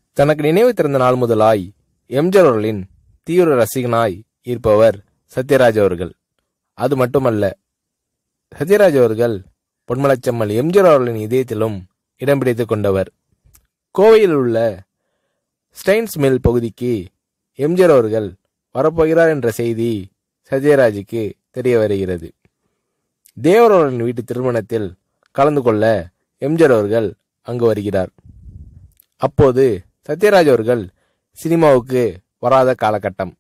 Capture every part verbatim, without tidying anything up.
தனக்கு நினைவு திறந்த நாள் முதலாய் எம்ஜிஆர் அவர்களின் தீவிர ரசிகனாய் இருப்பவர் சத்யராஜ் அவர்கள். அது மட்டுமல்ல, சத்யராஜ் அவர்கள் பொன்மலச்செம்மல் எம்ஜிஆர் அவர்களின் இதயத்திலும் இடம் பிடித்துக் கொண்டவர். கோவையில் உள்ள ஸ்டெயின்ஸ் மில் பகுதிக்கு எம்ஜிஆர் அவர்கள் வரப்போகிறார் என்ற செய்தி சத்யராஜுக்கு தெரிய வருகிறது. தேவர் அவர்களின் வீட்டு திருமணத்தில் கலந்து கொள்ள எம்ஜிஆர் அவர்கள் அங்கு வருகிறார். அப்போது சத்யராஜ் அவர்கள் சினிமாவுக்கு வராத காலகட்டம்.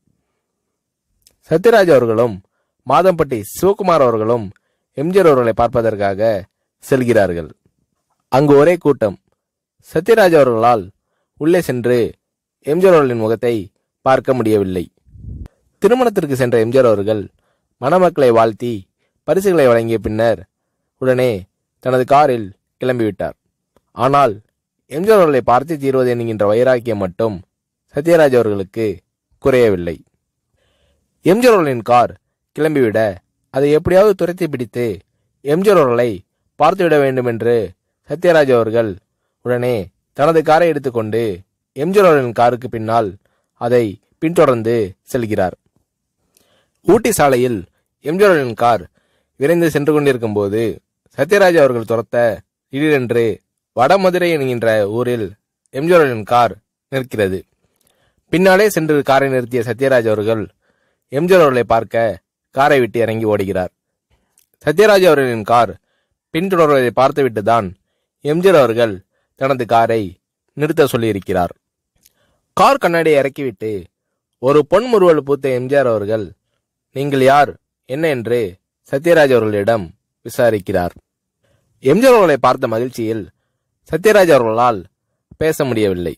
சத்யராஜ் அவர்களும் மாதம்பட்டி சிவகுமார் அவர்களும் எம்ஜிஆர் அவர்களை பார்ப்பதற்காக செல்கிறார்கள். அங்கு ஒரே கூட்டம். சத்யராஜ் அவர்களால் உள்ளே சென்று எம்ஜிஆர் அவர்களின் முகத்தை பார்க்க முடியவில்லை. திருமணத்திற்கு சென்ற எம்ஜிஆர் அவர்கள் மணமக்களை வாழ்த்தி பரிசுகளை வழங்கிய பின்னர் உடனே தனது காரில் கிளம்பிவிட்டார். ஆனால் எம்ஜிஆர் அவர்களை பார்த்து தீர்வது என்கின்ற வைராக்கியம் மட்டும் சத்யராஜ் அவர்களுக்கு குறையவில்லை. எம்ஜிஆர் அவர்களின் கார் கிளம்பிவிட அதை எப்படியாவது துரத்தி பிடித்து எம்ஜிஆர் அவர்களை பார்த்துவிட வேண்டும் என்று சத்யராஜ் அவர்கள் உடனே தனது காரை எடுத்துக்கொண்டு எம்ஜிஆர் அவர்களின் காருக்கு பின்னால் அதை பின்தொடர்ந்து செல்கிறார். ஊட்டி சாலையில் எம்ஜிஆர் அவர்களின் கார் விரைந்து சென்று கொண்டிருக்கும் போது சத்யராஜ் அவர்கள் துரத்த திடீரென்று வடமதுரை என்கின்ற ஊரில் எம்ஜிஆர் அவர்களின் கார் நிற்கிறது. பின்னாலே சென்று காரை நிறுத்திய சத்யராஜ் அவர்கள் எம்ஜிஆர் அவர்களை பார்க்க காரை விட்டு இறங்கி ஓடுகிறார். சத்யராஜ் அவர்களின் கார் பின்தொடர்வதை பார்த்துவிட்டுதான் எம்ஜிஆர் அவர்கள் தனது காரை நிறுத்த சொல்லியிருக்கிறார். கார் கண்ணாடியை இறக்கிவிட்டு ஒரு பொன் முறுவல் பூத்த எம்ஜிஆர் அவர்கள் நீங்கள் யார் என்ன என்று சத்யராஜ் அவர்களிடம் விசாரிக்கிறார். எம்ஜிஆர் அவர்களை பார்த்த மகிழ்ச்சியில் சத்யராஜ் அவர்களால் பேச முடியவில்லை.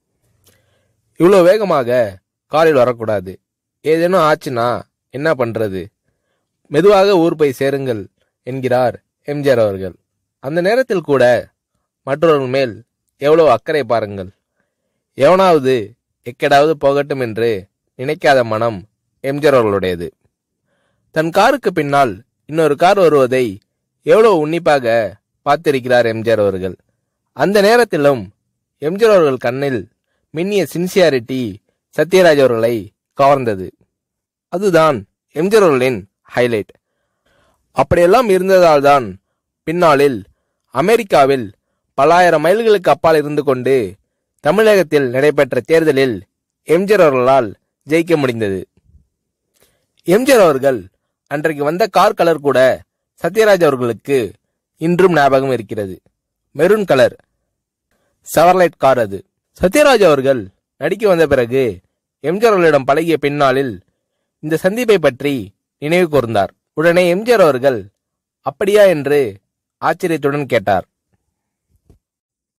இவ்வளவு வேகமாக காரில் வரக்கூடாது, ஏதேனும் ஆச்சுன்னா என்ன பண்றது, மெதுவாக ஊர் போய் சேருங்கள் என்கிறார் எம்ஜிஆர் அவர்கள். அந்த நேரத்தில் கூட மற்றவர்கள் மேல் எவ்வளவு அக்கறை பாருங்கள். எவனாவது எக்கடாவது போகட்டும் என்று நினைக்காத மனம் எம்ஜிஆர் அவர்களுடையது. தன் காருக்கு பின்னால் இன்னொரு கார் வருவதை எவ்வளவு உன்னிப்பாக பார்த்திருக்கிறார் எம்ஜிஆர் அவர்கள். அந்த நேரத்திலும் எம்ஜிஆர் அவர்கள் கண்ணில் மின்னிய சின்சியாரிட்டி சத்யராஜ் அவர்களை கவர்ந்தது. அதுதான் எம்ஜிஆர் அவர்களின் ஹைலைட். அப்படியெல்லாம் இருந்ததால் தான் பின்னாளில் அமெரிக்காவில் பல்லாயிரம் மைல்களுக்கு அப்பால் இருந்து கொண்டு தமிழகத்தில் நடைபெற்ற தேர்தலில் எம்ஜிஆர் அவர்களால் ஜெயிக்க முடிந்தது. எம்ஜிஆர் அவர்கள் அன்றைக்கு வந்த கார் கலர் கூட சத்யராஜ் அவர்களுக்கு இன்றும் ஞாபகம் இருக்கிறது. மெரூன் கலர் செவர்லைட் கார் அது. சத்யராஜ் அவர்கள் நடிக்க வந்த பிறகு எம்ஜிஆர் அவர்களிடம் பழகிய பின்னாளில் இந்த சந்திப்பை பற்றி நினைவு கூர்ந்தார். உடனே எம்ஜிஆர் அவர்கள் அப்படியா என்று ஆச்சரியத்துடன் கேட்டார்.